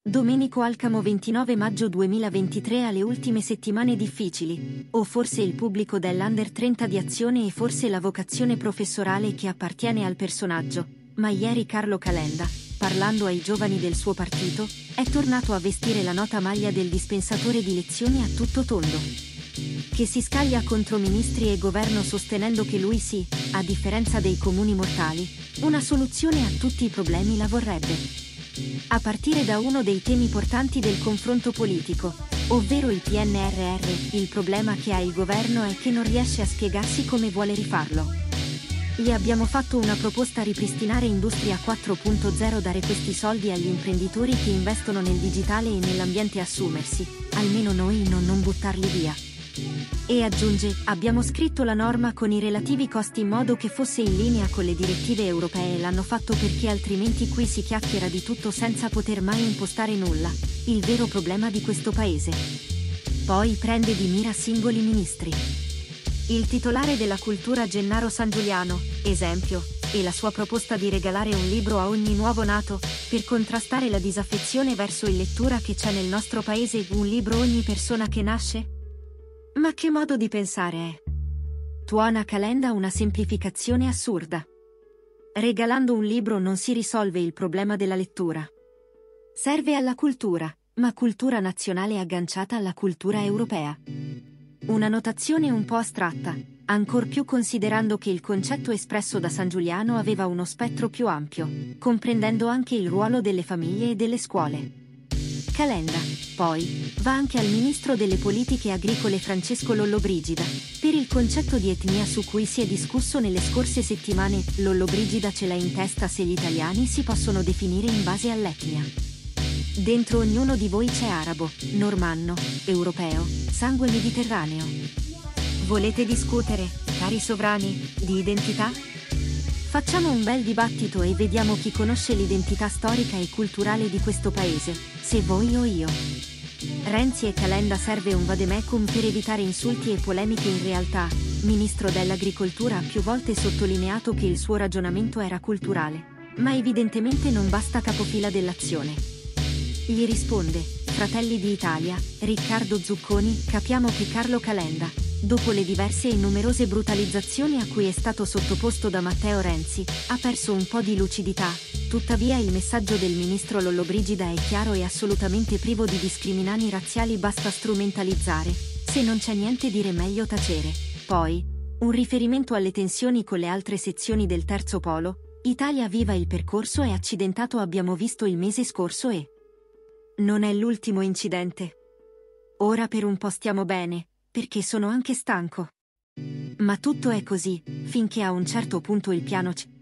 Domenico Alcamo 29 maggio 2023 alle ultime settimane difficili, o forse il pubblico dell'Under 30 di Azione e forse la vocazione professorale che appartiene al personaggio, ma ieri Carlo Calenda, parlando ai giovani del suo partito, è tornato a vestire la nota maglia del dispensatore di lezioni a tutto tondo. Che si scaglia contro ministri e governo sostenendo che lui sì, a differenza dei comuni mortali, una soluzione a tutti i problemi la vorrebbe. A partire da uno dei temi portanti del confronto politico, ovvero il PNRR, il problema che ha il governo è che non riesce a spiegarsi come vuole rifarlo. Gli abbiamo fatto una proposta: ripristinare Industria 4.0, dare questi soldi agli imprenditori che investono nel digitale e nell'ambiente e assumersi, almeno noi, non buttarli via. E aggiunge, abbiamo scritto la norma con i relativi costi in modo che fosse in linea con le direttive europee, l'hanno fatto perché altrimenti qui si chiacchiera di tutto senza poter mai impostare nulla, il vero problema di questo paese. Poi prende di mira singoli ministri. Il titolare della cultura Gennaro Sangiuliano, esempio, e la sua proposta di regalare un libro a ogni nuovo nato, per contrastare la disaffezione verso il lettura che c'è nel nostro paese, un libro ogni persona che nasce? Ma che modo di pensare è? Tuona Calenda una semplificazione assurda. Regalando un libro non si risolve il problema della lettura. Serve alla cultura, ma cultura nazionale agganciata alla cultura europea. Una notazione un po' astratta, ancor più considerando che il concetto espresso da Sangiuliano aveva uno spettro più ampio, comprendendo anche il ruolo delle famiglie e delle scuole. Calenda, poi, va anche al ministro delle politiche agricole Francesco Lollobrigida, per il concetto di etnia su cui si è discusso nelle scorse settimane. Lollobrigida ce l'ha in testa se gli italiani si possono definire in base all'etnia. Dentro ognuno di voi c'è arabo, normanno, europeo, sangue mediterraneo. Volete discutere, cari sovrani, di identità? Facciamo un bel dibattito e vediamo chi conosce l'identità storica e culturale di questo paese, se voi o io. Renzi e Calenda serve un vademecum per evitare insulti e polemiche. In realtà, ministro dell'Agricoltura ha più volte sottolineato che il suo ragionamento era culturale, ma evidentemente non basta capofila dell'azione. Gli risponde, Fratelli d'Italia, Riccardo Zucconi, capiamo che Carlo Calenda, dopo le diverse e numerose brutalizzazioni a cui è stato sottoposto da Matteo Renzi, ha perso un po' di lucidità, tuttavia il messaggio del ministro Lollobrigida è chiaro e assolutamente privo di discriminani razziali, basta strumentalizzare, se non c'è niente dire meglio tacere. Poi, un riferimento alle tensioni con le altre sezioni del terzo polo, Italia Viva, il percorso è accidentato, abbiamo visto il mese scorso e non è l'ultimo incidente. Ora per un po' stiamo bene, perché sono anche stanco. Ma tutto è così, finché a un certo punto il piano